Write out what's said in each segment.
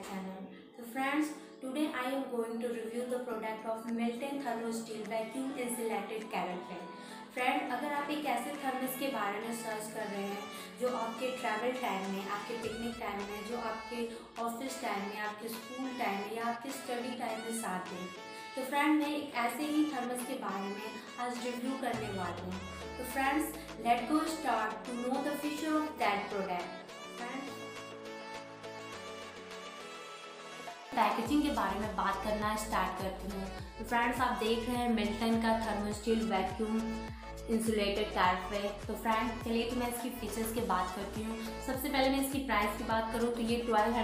channel. So friends, today I am going to review the product of Milton Thermosteel vacuum insulated carafe. Friend, अगर आप एक ऐसे thermos के बारे में सर्च कर रहे हैं जो आपके ट्रैवल टाइम में, आपके पिकनिक टाइम में, जो आपके ऑफिस टाइम में, आपके स्कूल टाइम में या आपके स्टडी टाइम में साथ दें, तो फ्रेंड मैं एक ऐसे ही थर्मस के बारे में आज रिव्यू करने वाली हूँ। तो friends, let go start to know the feature of that product. Packaging के बारे में बात करना स्टार्ट करती हूँ। तो फ्रेंड्स, आप देख रहे हैं मिल्टन का थर्मोस्टील वैक्यूम इंसुलेटेड कैराफे। तो फ्रेंड चलिए तो मैं इसकी फीचर्स की बात करती हूँ। सबसे पहले मैं इसकी प्राइस की बात करूँ तो ये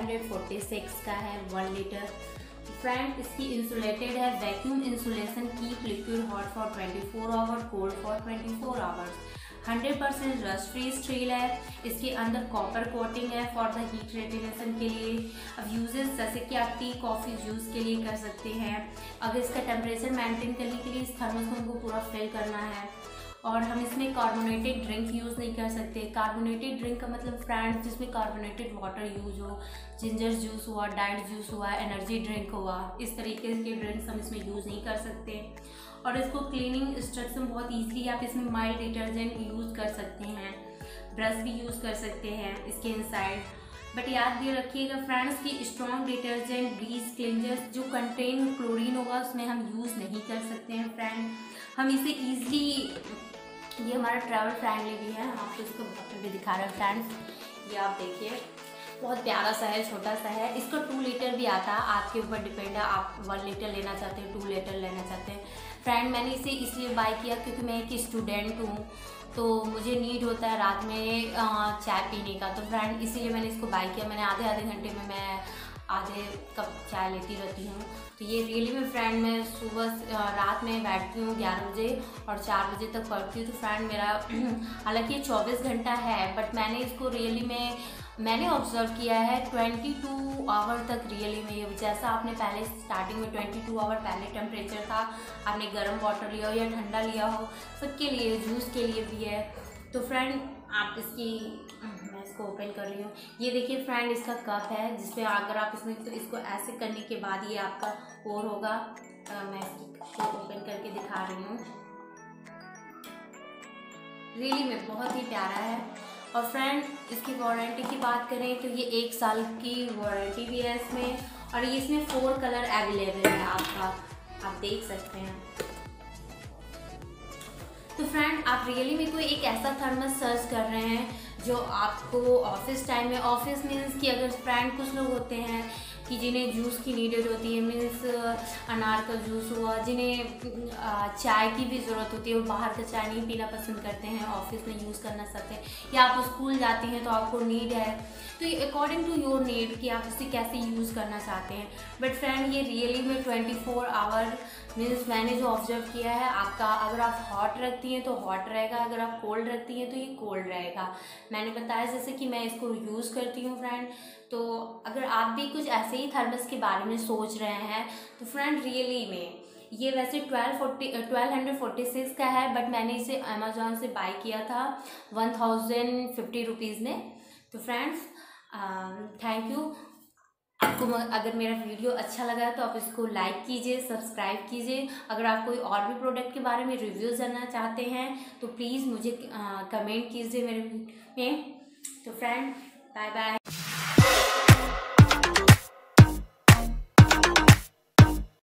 1246 का है 1 लीटर। फ्रेंड, इसकी इंसुलेटेड है, vacuum insulation, keep liquid hot for 24 hour, cold for 24 hours. 100% rust free steel है। इसके अंदर कॉपर कोटिंग है फॉर द हीट रेटिनेशन के लिए। अब यूजेस जैसे कि आप टी कॉफ़ी जूस के लिए कर सकते हैं। अगर इसका टेम्परेचर मेंटेन करने के लिए इस थर्मस को हमको पूरा फिल करना है। और हम इसमें कार्बोनेटेड ड्रिंक यूज़ नहीं कर सकते। कार्बोनेटेड ड्रिंक का मतलब फ्रेंड्स जिसमें कार्बोनेटेड वाटर यूज हो, जिंजर जूस हुआ, डाइट जूस हुआ, एनर्जी ड्रिंक हुआ, इस तरीके के ड्रिंक्स हम इसमें यूज़ नहीं कर सकते। और इसको क्लीनिंग इंस्ट्रक्शन बहुत ईजीली, आप इसमें माइल्ड डिटर्जेंट यूज़ कर सकते हैं, ब्रश भी यूज़ कर सकते हैं इसके इनसाइड। बट याद भी रखिएगा फ्रेंड्स कि स्ट्रॉन्ग डिटर्जेंट, ब्लीच, क्लिंजर्स जो कंटेन क्लोरीन होगा उसमें हम यूज़ नहीं कर सकते हैं। फ्रेंड, हम इसे ईजिली, ये हमारा ट्रैवल फ्रेंडली भी है। हम आपको इसको बॉटल भी दिखा रहे हैं फ्रेंड्स, ये आप देखिए बहुत प्यारा सा है, छोटा सा है। इसका 2 लीटर भी आता है, आपके ऊपर डिपेंड है आप 1 लीटर लेना चाहते हैं, 2 लीटर लेना चाहते हैं। फ्रेंड, मैंने इसे इसलिए बाय किया क्योंकि मैं एक स्टूडेंट हूँ, तो मुझे नीड होता है रात में चाय पीने का। तो फ्रेंड इसीलिए मैंने इसको बाय किया। मैंने आधे घंटे में मैं आधे कप चाय लेती रहती हूँ। तो ये रियली में फ्रेंड, मैं सुबह रात में बैठती हूँ 11 बजे और 4 बजे तक पढ़ती हूँ। तो फ्रेंड मेरा हालांकि ये 24 घंटा है, बट मैंने इसको रियली में मैंने ऑब्जर्व किया है 22 आवर तक रियली में। ये जैसा आपने पहले स्टार्टिंग में 22 आवर पहले टेम्परेचर था, आपने गर्म वाटर लिया हो या ठंडा लिया हो, सबके लिए, जूस के लिए भी है। तो फ्रेंड आप इसकी, मैं इसको ओपन कर रही हूँ। ये देखिए फ्रेंड, इसका कप है जिसपे अगर आप इसमें, तो इसको ऐसे करने के बाद ये आपका पोर होगा। मैं इसको ओपन करके दिखा रही हूँ। रियली में बहुत ही प्यारा है। और फ्रेंड इसकी वारंटी की बात करें तो ये 1 साल की वारंटी भी है इसमें। और ये इसमें 4 कलर अवेलेबल है आपका, आप देख सकते हैं। तो फ्रेंड आप रियली में कोई एक ऐसा थर्मस सर्च कर रहे हैं जो आपको ऑफिस टाइम में, ऑफिस मीन्स कि अगर फ्रेंड कुछ लोग होते हैं कि जिन्हें जूस की नीडेड होती है, मीन्स अनार का जूस हुआ, जिन्हें चाय की भी ज़रूरत होती है, वो बाहर का चाय नहीं पीना पसंद करते हैं, ऑफिस में यूज़ करना चाहते हैं, या आप स्कूल जाते हैं तो आपको नीड है, तो ये अकॉर्डिंग टू योर नीड कि आप इसे कैसे यूज़ करना चाहते हैं। बट फ्रेंड ये रियली में 24 आवर मीन्स मैंने जो ऑब्जर्व किया है, आपका अगर आप हॉट रखती हैं तो हॉट रहेगा, अगर आप कोल्ड रखती हैं तो ये कोल्ड रहेगा। मैंने बताया जैसे कि मैं इसको यूज़ करती हूँ फ्रेंड। तो अगर आप भी कुछ ऐसे ही थर्मस के बारे में सोच रहे हैं तो फ्रेंड रियली में ये वैसे 1246 का है, बट मैंने इसे अमेजोन से बाय किया था 1050 रुपीज़ में। तो फ्रेंड्स थैंक यू। आपको अगर मेरा वीडियो अच्छा लगा तो आप इसको लाइक कीजिए, सब्सक्राइब कीजिए। अगर आप कोई और भी प्रोडक्ट के बारे में रिव्यू जानना चाहते हैं तो प्लीज़ मुझे कमेंट कीजिए मेरे में। तो फ्रेंड बाय बाय।